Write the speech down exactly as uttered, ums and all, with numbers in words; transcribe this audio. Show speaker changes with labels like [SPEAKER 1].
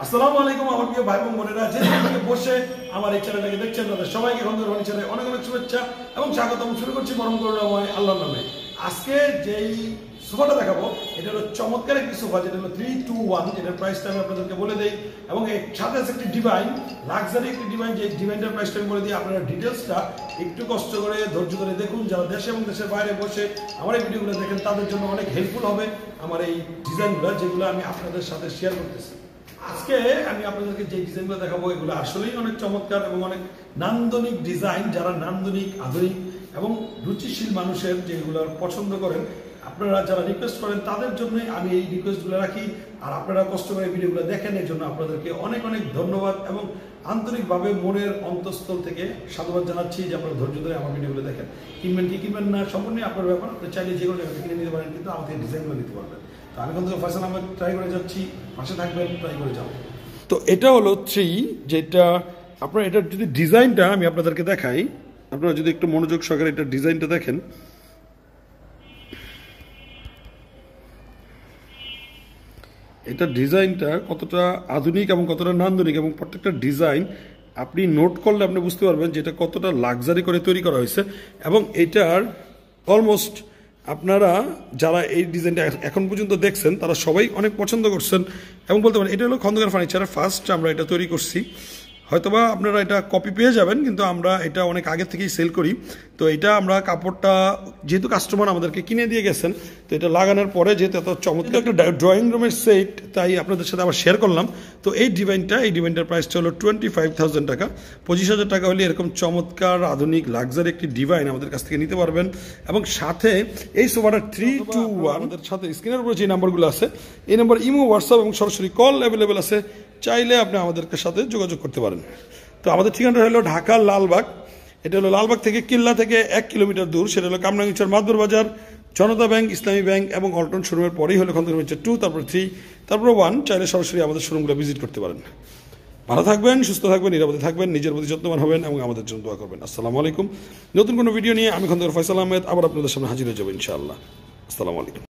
[SPEAKER 1] আসসালামু আলাইকুম আমার প্রিয় ভাই বোন বোনেরা যে যেখানে বসে আমার এই চ্যানেলটাকে দেখছেন তাদের সবাইকে খন্দকার ফার্নিচারে অনেক অনেক শুভেচ্ছা এবং স্বাগতম। শুরু করছি পরম করুণাময় আল্লাহর নামে। আজকে যেই সোফাটা দেখাবো এটা হলো চমৎকার একটি সোফা, যেটা হলো থ্রি টু ওয়ান। এটার প্রাইসটা আমি আপনাদেরকে বলে দিই এবং এর সাথে আছে একটি ডিভাইন, লাক্সারি একটি ডিভাইন। যে ডিভাইনটার প্রাইসটা আমি বলে দিই, আপনারা ডিটেলসটা একটু কষ্ট করে ধৈর্য ধরে দেখুন। যারা দেশে এবং দেশের বাইরে বসে আমার এই ভিডিওগুলো দেখেন তাদের জন্য অনেক হেল্পফুল হবে আমার এই ডিজাইনগুলো, যেগুলো আমি আপনাদের সাথে শেয়ার করতেছি। আজকে আমি আপনাদেরকে যে ডিজাইনগুলো দেখাবো এগুলো আসলেই অনেক চমৎকার এবং অনেক নান্দনিক ডিজাইন। যারা নান্দনিক, আধুনিক এবং রুচিশীল মানুষের যেগুলো পছন্দ করেন, আপনারা যারা রিকোয়েস্ট করেন তাদের জন্য আমি এই রিকোয়েস্টগুলো রাখি। আর আপনারা কষ্ট করে ভিডিওগুলো দেখেন, এর জন্য আপনাদেরকে অনেক অনেক ধন্যবাদ এবং আন্তরিকভাবে মনের অন্তঃস্থল থেকে সাধুবাদ জানাচ্ছি যে আপনারা ধৈর্য ধরে আমার ভিডিওগুলো দেখেন। কিনবেন কি কিনবেন না সম্পূর্ণ আপনার ব্যাপার, আপনি চাইলে যে কোনো জায়গায় কিনে নিতে পারেন, কিন্তু আমাকে ডিজাইনগুলো নিতে পারবেন। তো আমি কিন্তু ফয়সাল আহমেদ ট্রাই করে যাচ্ছি, পাশে থাকবেন, ট্রাই করে যাবো। তো এটা হলো থ্রি, যেটা আপনার এটার যদি ডিজাইনটা আমি আপনাদেরকে দেখাই, আপনারা যদি একটু মনোযোগ সহকারে এটার ডিজাইনটা দেখেন। এটা ডিজাইনটা কতটা আধুনিক এবং কতটা নান্দনিক, এবং প্রত্যেকটা ডিজাইন আপনি নোট করলে আপনি বুঝতে পারবেন যে এটা কতটা লাক্সারি করে তৈরি করা হয়েছে। এবং এটার অলমোস্ট আপনারা যারা এই ডিজাইনটা এখন পর্যন্ত দেখছেন তারা সবাই অনেক পছন্দ করছেন এবং বলতে পারেন এটা হলো খন্দকার ফার্নিচারের ফার্স্ট আমরা এটা তৈরি করছি। হয়তোবা আপনারা এটা কপি পেয়ে যাবেন, কিন্তু আমরা এটা অনেক আগে থেকেই সেল করি। তো এটা আমরা কাপড়টা যেহেতু কাস্টমার আমাদেরকে কিনে দিয়ে গেছেন, তো এটা লাগানোর পরে যেহেতু এত চমৎকার একটা ড্রয়িং রুমের সেট, তাই আপনাদের সাথে আবার শেয়ার করলাম। তো এই ডিজাইনটা এই ডিজাইনটার প্রাইসটা হলো টোয়েন্টি ফাইভ থাউজেন্ড টাকা। পঁচিশ হাজার টাকা হলে এরকম চমৎকার আধুনিক লাক্সারি একটি ডিজাইন আমাদের কাছ থেকে নিতে পারবেন। এবং সাথে এই সোফাটা থ্রি টু ওয়ান আমাদের সাথে স্ক্রিনের উপরে যে নাম্বারগুলো আছে, এই নাম্বার ইমো, হোয়াটসঅ্যাপ এবং সরাসরি কল অ্যাভেলেবেল আছে, চাইলে আপনি আমাদের সাথে যোগাযোগ করতে পারেন। তো আমাদের ঠিকানাটা হলো ঢাকার লালবাগ। এটা হলো লালবাগ থেকে কিল্লা থেকে এক কিলোমিটার দূর। সেটা হলো কামরাঙ্গীরচর মাদবর বাজার, জনতা ব্যাংক, ইসলামী ব্যাংক এবং অল্টন শোরুমের পরেই হলো খন্দকার ফার্নিচার টু, তারপর থ্রি, তারপর ওয়ান। চাইলে সরাসরি আমাদের শোরুমগুলো ভিজিট করতে পারেন। ভালো থাকবেন, সুস্থ থাকবেন, নিরাপদে থাকবেন, নিজের প্রতি যত্নবান হবেন এবং আমাদের জন্য দোয়া করবেন। আসসালামু আলাইকুম। নতুন কোনো ভিডিও নিয়ে আমি খন্দকার ফয়সাল আহমেদ আবার আপনাদের সামনে হাজির হয়ে যাবো ইনশাআল্লাহ। আসসালামু আলাইকুম।